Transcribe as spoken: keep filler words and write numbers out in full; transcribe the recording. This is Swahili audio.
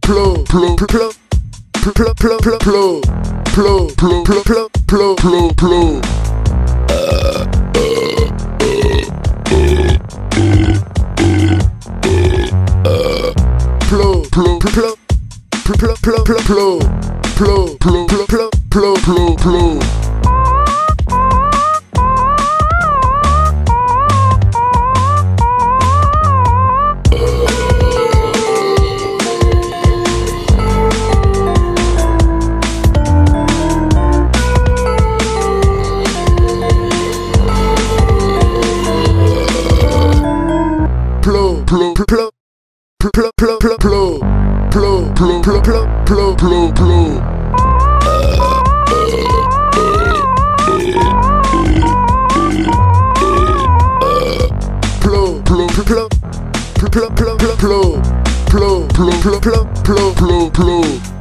plo, plo, plo, plo, plo, plo, plo, plo, plo, plo, plo, plo, plo, plo. Plo, plo, plo, plo, plo, plo, plo, plo, plo, plo, plo, plo, plo, plo. Plo, plo, plo, plo, plo, plo, plo, plo, plo, plo, plo, plo, plo, plo. Plo, plo, plo, plo, plo, plo, plo, plo, plo, plo, plo, plo, plo, plo.